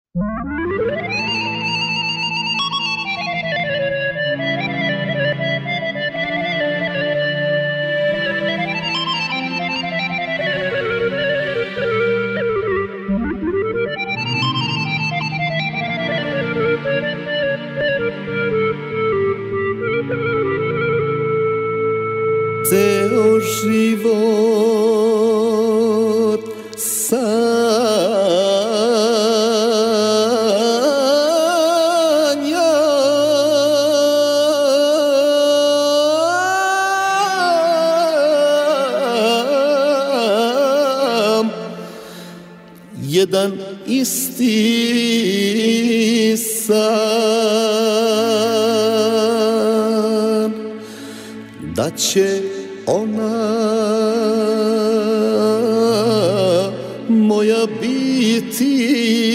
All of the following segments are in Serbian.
Ceo život sanjam jedan isti san, da će ona moja biti.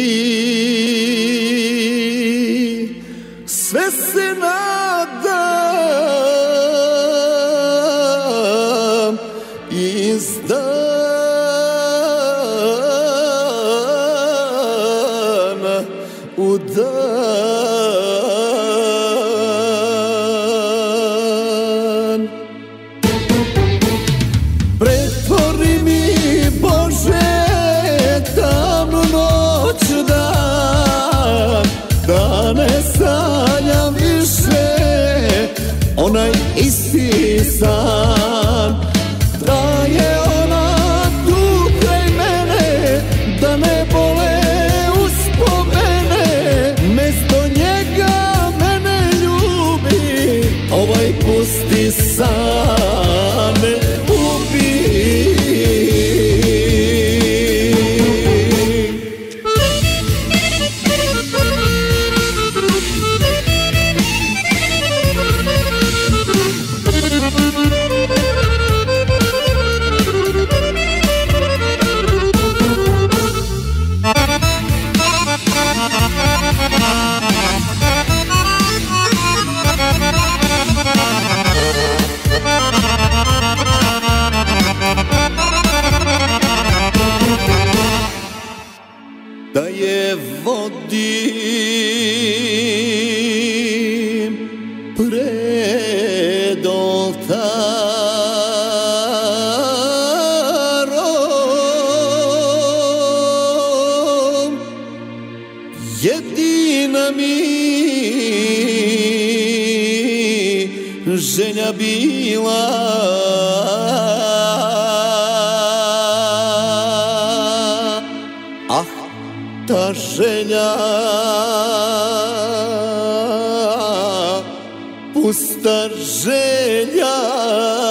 Sve se nadam iz dana u dan. Pretvori mi, Bože, tamnu noć u dan, da ne sanjam više onaj isti san, da je ona tu kraj mene, da ne bole uspomene, mesto njega mene ljubi, ovaj pusti san me ubi. Da je vodim pred oltarom, jedina mi želja bila, ta želja pusta želja.